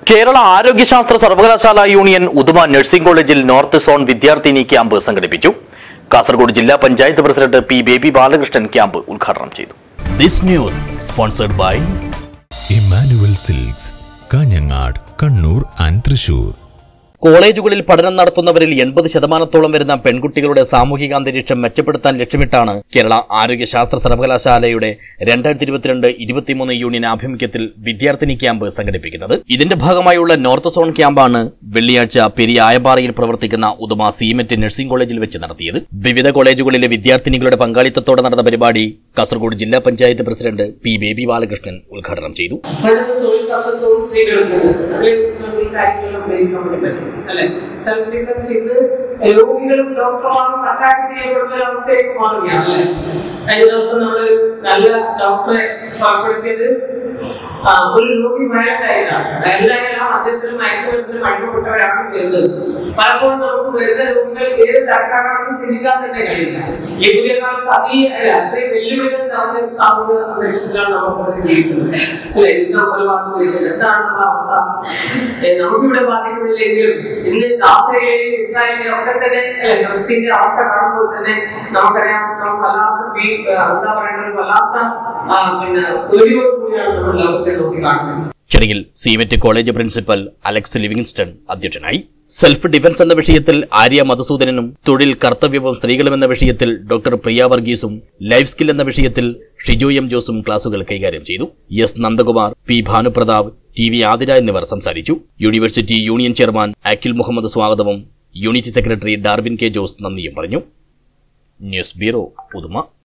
കേരള ആരോഗ്യശാസ്ത്ര സർവകലാശാല union Uduma nursing കോളേജിൽ നോർത്ത് സോൺ വിദ്യാർത്ഥിനി ക്യാമ്പ് സംഘടിപ്പിച്ചു. കാസർഗോഡ് ജില്ലാ panchayat president P Baby Balakrishnan camp ഉദ്ഘാടനം ചെയ്തു. This news sponsored by Emmanuel Silks, Kanhangad, Kannur and Thrissur. കോളേജുകളിൽ പഠനം നടത്തുന്നവരിൽ 80% വരുന്ന പെൺകുട്ടികളുടെ സാമൂഹിക അന്തരീക്ഷം മെച്ചപ്പെടുത്താൻ ലക്ഷ്യമിട്ടാണ് കേരള ആരോഗ്യശാസ്ത്ര സർവകലാശാലയുടെ 2022-23 യൂണിയൻ ആഭിമുഖ്യത്തിൽ വിദ്യാർത്ഥിനി ക്യാമ്പ് സംഘടിപ്പിക്കുന്നത്. ഇതിന്റെ ഭാഗമായുള്ള നോർത്ത് സോൺ ക്യാമ്പാണ് വെള്ളിയാഴ്ച പെരിയ ആയപ്പാറയിൽ പ്രവർത്തിക്കുന്ന ഉദുമ സീമെന്റ് നഴ്സിംഗ് കോളേജിൽ വെച്ച് നടത്തിയത്. വിവിധ കോളേജുകളിലെ വിദ്യാർത്ഥിനികളുടെ പങ്കാളിത്തത്തോടെ നടന്ന പരിപാടി കാസർഗോഡ് ജില്ലാ പഞ്ചായത്ത് പ്രസിഡന്റ് പി ബേബി ബാലകൃഷ്ണൻ ഉദ്ഘാടനം ചെയ്തു. സെൽഫ് ഡിഫൻസ് ചെയ്ത് രോഗികളും ഡോക്ടർമാരും അറ്റാക്ക് ചെയ്യപ്പെടുന്ന അവസ്ഥയിലേക്ക് മാറുകയാണല്ലേ. കഴിഞ്ഞ ദിവസം നമ്മള് നല്ല ഡോക്ടറെ ഉൾപ്പെടുത്തിയത് ഒരു രോഗി വയലായിട്ടാണ്. വയലായാലും അദ്ദേഹത്തിന് മയക്കുമരുന്നിന് അടിമപ്പെട്ടവരാണ് വരുന്നത്. പലപ്പോഴും നമുക്ക് വരുന്ന രോഗികൾ ഏത് തരക്കാരാണെന്ന് ചിന്തിക്കാൻ തന്നെ കഴിയില്ല. പുതിയ കാലത്ത് അത്രയും വെല്ലുവിളികൾ നമ്മുടെ സാമൂഹിക അന്തരീക്ഷത്തിലാണ് നമുക്ക് ജീവിക്കുന്നത് അല്ലെ. ഇന്ന് ഒരു വാർത്ത വരുന്നത് എന്താണ് നമ്മുടെ അവസ്ഥ? നമുക്കിവിടെ ബാധിക്കുന്നില്ലെങ്കിലും ഇന്ന് ഗാസയിലെയും ഇസ്രായേലിലെയും ഒക്കെ തന്നെ ക്രിസ്ത്യന്റെ അവസ്ഥ കാണുമ്പോൾ തന്നെ നമുക്കറിയാം. നമുക്ക് വല്ലാത്ത എന്താ പറയുന്നത്, വല്ലാത്ത പേടിയോട് കൂടിയാണ് നമ്മൾ ലോകത്തെ നോക്കി കാണുന്നത്. ചടങ്ങിൽ SIMET college principal Alex Livingston അധ്യക്ഷനായി. സെൽഫ് ഡിഫൻസ് എന്ന വിഷയത്തിൽ ആര്യ മധുസൂദനനും, തൊഴിൽ കർത്തവ്യവും സ്ത്രീകളും എന്ന വിഷയത്തിൽ ഡോക്ടർ പ്രിയ വർഗീസും, ലൈഫ് സ്കിൽ എന്ന വിഷയത്തിൽ ഷിജു എം ജോസും ക്ലാസുകൾ കൈകാര്യം ചെയ്തു. S Nandakumar, P Bhanupratap, T V Athira എന്നിവർ സംസാരിച്ചു. University union chairman Akhil Muhammad സ്വാഗതവും unit secretary Darwin K Jose നന്ദിയും പറഞ്ഞു. News bureau, Uduma.